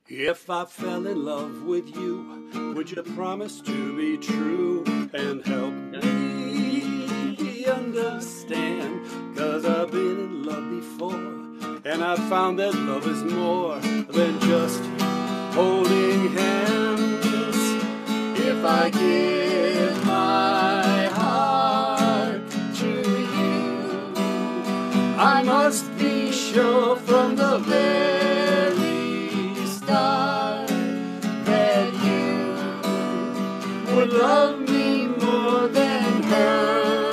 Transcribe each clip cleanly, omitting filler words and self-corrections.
If I fell in love with you, would you promise to be true and help me understand? 'Cause I've been in love before, and I've found that love is more than just holding hands. If I give my heart to you, I must be sure from the very start that you would love me more than her.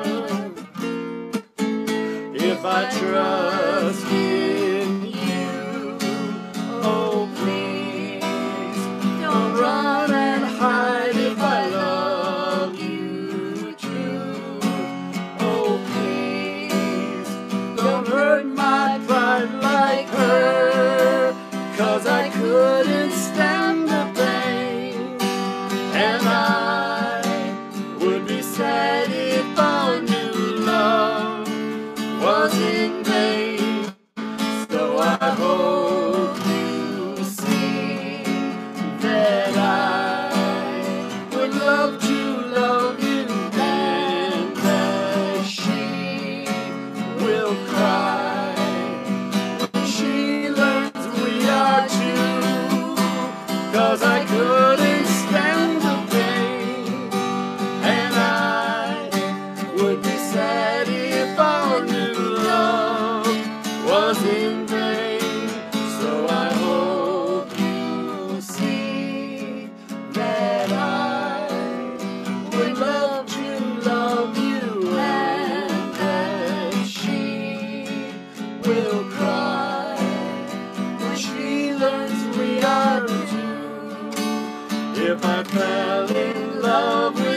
If I trust in you, oh please don't run and hide. If I love you true, oh please don't hurt my pride like her. 'Cause I couldn't stand the pain, and I would be sad if our new love was in vain. So I hope you see that I would love to love you, and that she will cry when she learns we are two. 'Cause I couldn't stand the pain, and I would be sad if our new love was in vain. So I hope you see that I would love to love you, and that she will cry when she learns we are two. If I fell in love with